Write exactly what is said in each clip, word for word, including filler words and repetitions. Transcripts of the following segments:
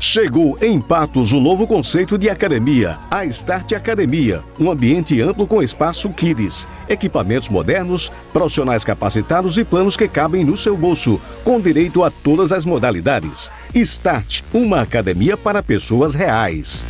Chegou em Patos o novo conceito de academia, a Start Academia, um ambiente amplo com espaço Kids, equipamentos modernos, profissionais capacitados e planos que cabem no seu bolso, com direito a todas as modalidades. Start, uma academia para pessoas reais.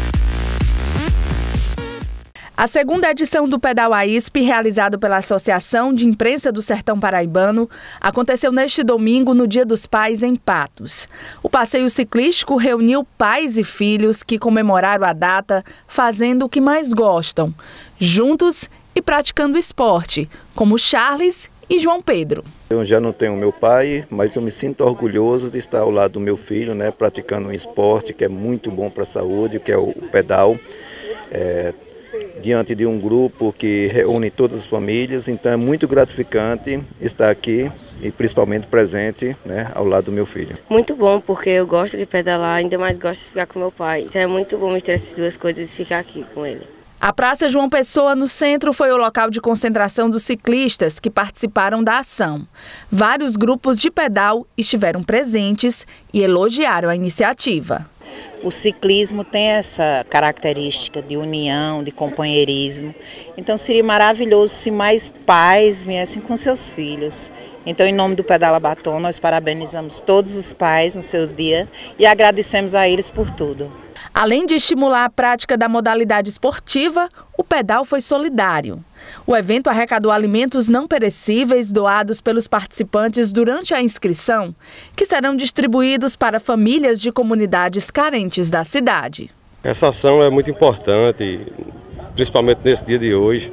A segunda edição do Pedal AISP, realizado pela Associação de Imprensa do Sertão Paraibano, aconteceu neste domingo, no Dia dos Pais, em Patos. O passeio ciclístico reuniu pais e filhos que comemoraram a data fazendo o que mais gostam, juntos e praticando esporte, como Charles e João Pedro. Eu já não tenho meu pai, mas eu me sinto orgulhoso de estar ao lado do meu filho, né, praticando um esporte que é muito bom para a saúde, que é o pedal. É, diante de um grupo que reúne todas as famílias, então é muito gratificante estar aqui e principalmente presente, né, ao lado do meu filho. Muito bom, porque eu gosto de pedalar, ainda mais gosto de ficar com meu pai. Então é muito bom misturar essas duas coisas e ficar aqui com ele. A Praça João Pessoa, no centro, foi o local de concentração dos ciclistas que participaram da ação. Vários grupos de pedal estiveram presentes e elogiaram a iniciativa. O ciclismo tem essa característica de união, de companheirismo. Então seria maravilhoso se mais pais viessem com seus filhos. Então, em nome do Pedala Batom, nós parabenizamos todos os pais no seu dia e agradecemos a eles por tudo. Além de estimular a prática da modalidade esportiva, o pedal foi solidário. O evento arrecadou alimentos não perecíveis doados pelos participantes durante a inscrição, que serão distribuídos para famílias de comunidades carentes da cidade. Essa ação é muito importante, principalmente nesse dia de hoje.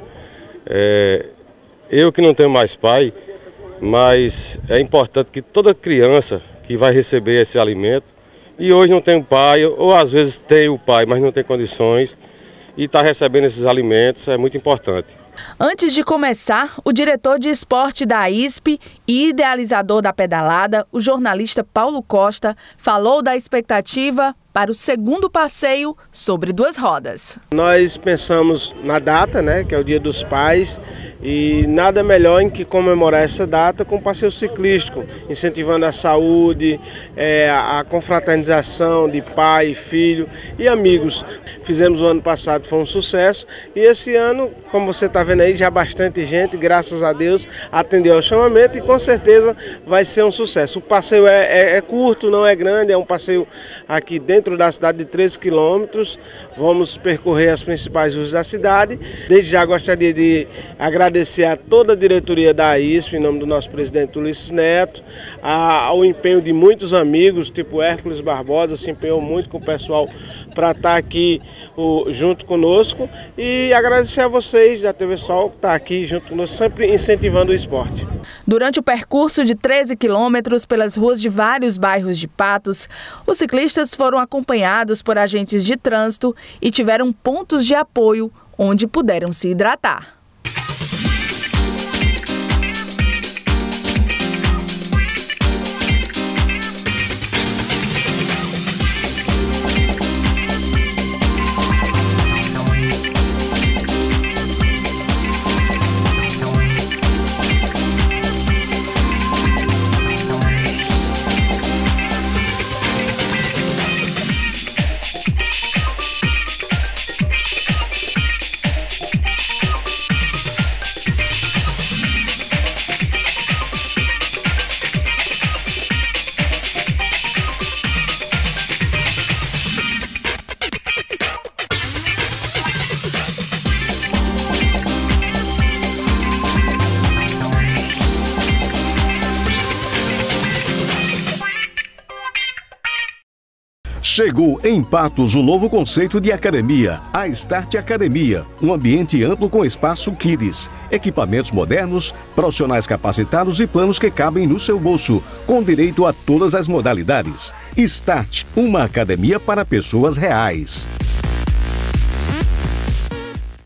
É, eu que não tenho mais pai, mas é importante que toda criança que vai receber esse alimento, e hoje não tem pai, ou às vezes tem o pai, mas não tem condições, e está recebendo esses alimentos, é muito importante. Antes de começar, o diretor de esporte da AISP e idealizador da pedalada, o jornalista Paulo Costa, falou da expectativa para o segundo passeio sobre duas rodas. Nós pensamos na data, né, que é o Dia dos Pais, e nada melhor em que comemorar essa data com o passeio ciclístico, incentivando a saúde, é, a confraternização de pai, filho e amigos. Fizemos o ano passado, foi um sucesso, e esse ano, como você está vendo aí, já bastante gente, graças a Deus, atendeu ao chamamento e com certeza vai ser um sucesso. O passeio é, é, é curto, não é grande, é um passeio aqui dentro da cidade de treze quilômetros, vamos percorrer as principais ruas da cidade. Desde já gostaria de agradecer a toda a diretoria da AISP, em nome do nosso presidente Ulisses Neto, a, ao empenho de muitos amigos, tipo Hércules Barbosa, se empenhou muito com o pessoal para estar aqui o, junto conosco, e agradecer a vocês da T V Sol que está aqui junto conosco, sempre incentivando o esporte. Durante o percurso de treze quilômetros pelas ruas de vários bairros de Patos, os ciclistas foram acompanhados por agentes de trânsito e tiveram pontos de apoio onde puderam se hidratar. Chegou em Patos o novo conceito de academia, a Start Academia, um ambiente amplo com espaço Kids, equipamentos modernos, profissionais capacitados e planos que cabem no seu bolso, com direito a todas as modalidades. Start, uma academia para pessoas reais.